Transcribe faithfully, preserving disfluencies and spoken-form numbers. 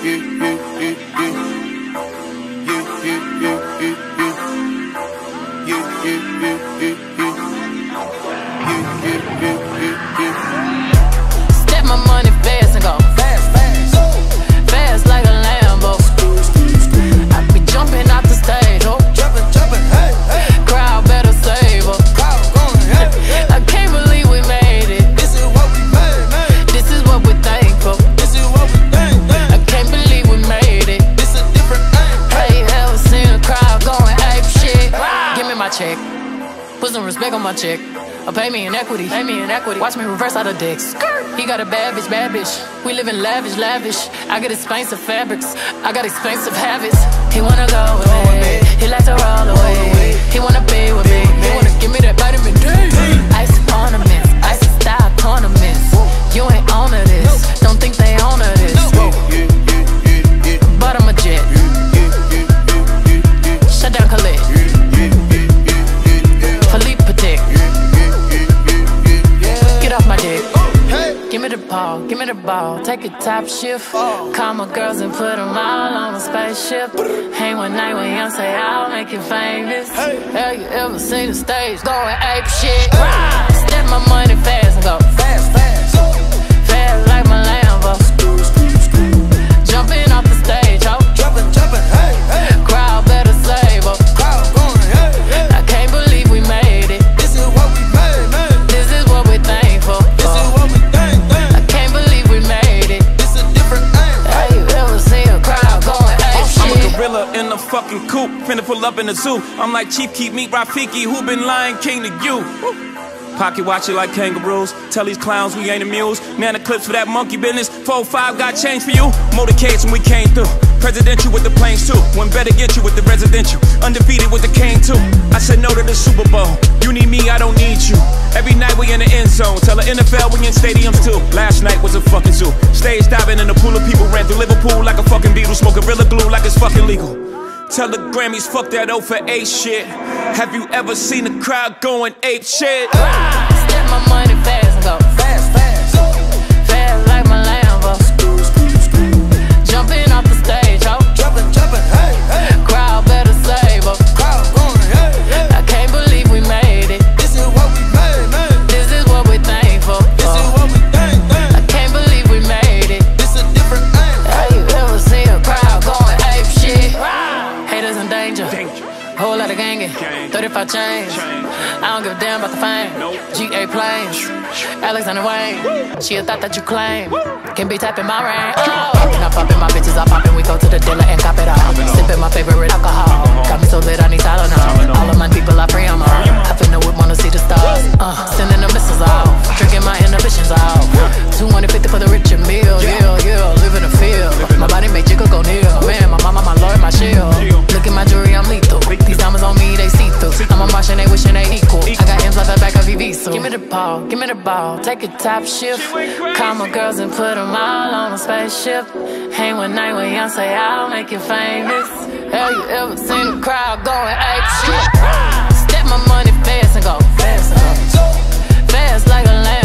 Step my money fast and go fast, fast, fast like a Lambo. I be jumping out the stage, oh, jumping, jumping, hey, hey. Crowd better save her. Crowd going, hey, hey. I can't believe we made it. This is what we made, made. This is what we're thankful. This is what we think, think. I can't believe we made it. This is different thing. Hey, ever seen a crowd going ape shit? Wow. Give me my check. Put some respect on my check. Or pay me in equity, pay me in equity. Watch me reverse out of dicks. He got a bad bitch, bad bitch. We live in lavish, lavish. I got expensive fabrics, I got expensive habits. He wanna go with me, he likes to roll away. He wanna be with me, he wanna give me that vitamin D. Ice ornaments, ice style ornaments. You ain't on to this, don't think they own to this. But I'm a jet. Shut down Colette. Philippe Patek. Get off my dick. Give me the ball, give me the ball. Take a top shift. Call my girls and put them all on a spaceship. Hang one night with Beyonce, I'll make you famous. Have you ever seen the stage going ape shit? Step my money fast and go fast, fast, fast like my Lambo. Jumping off the stage, oh, jumping, jumping, hey, hey. Crowd better save her. Crowd going, hey, hey. I can't believe we made it. This is what we made, made. This is what we're thankful. This is what we think, think. I can't believe we made it. This is different thing. Have you ever seen a crowd going ape shit? I'm a gorilla in a fucking coop, finna pull up in the zoo. I'm like Chief Keef, meet Rafiki, who been Lion King to you? Woo. Pocket watch it like kangaroos. Tell these clowns we ain't amused. Man, the clips for that monkey business. four five got change for you. Motorcades when we came through. Presidential with the planes too. One better get you with the residential. Undefeated with the cane too. I said no to the Super Bowl. You need me, I don't need you. Every night we in the end zone. Tell the N F L we in stadiums too. Last night was a fucking zoo. Stage diving in a pool of people. Ran through Liverpool like a fucking Beatle. Smoke Gorilla Glue like it's fucking legal. Tell the Grammys fuck that O for eight shit. Have you ever seen a crowd going ape shit? Step my money fast and go fast, fast, fast like my Lambo. Jumping off the stage, oh, jumping, jumping, hey, hey. Crowd better save her. Crowd going, hey, hey. I can't believe we made it. This is what we made, made. This is what we're thankful. This is what we think, think. I can't believe we made it. This is different thing. Have you ever seen a crowd going ape shit? Haters in danger. danger. Whole lot of gangin', thirty-five chains. I don't give a damn about the fame. G A planes, Alexander Wayne. She a thought that you claim. Can be tapping my rain. Oh, poppin', I poppin', my bitches I poppin'. We go to the dealer and cop it all. Sippin' my favorite alcohol. Got me so lit, I need Tylenol. All of my people, I free 'em all. I finna whip, wanna see the stars. Uh, sending the missiles off, drinking my inhibitions off. two hundred fifty for the rich and meal. Yeah, yeah, live in the field. My body make jiggle go near. Man, my mama, my lord, my shield. Look at my jewelry, I'm lethal. These diamonds on me, they see through. I'm a Martian, they wishing they equal. I got M's like the back of V V, so give me the ball, give me the ball. Take a top shift. Call my girls and put them all on a spaceship. Hang one night with Beyonce, I'll make you famous. Have you ever seen a crowd going ape shit? Step my money fast and go fast, fast like a lamb.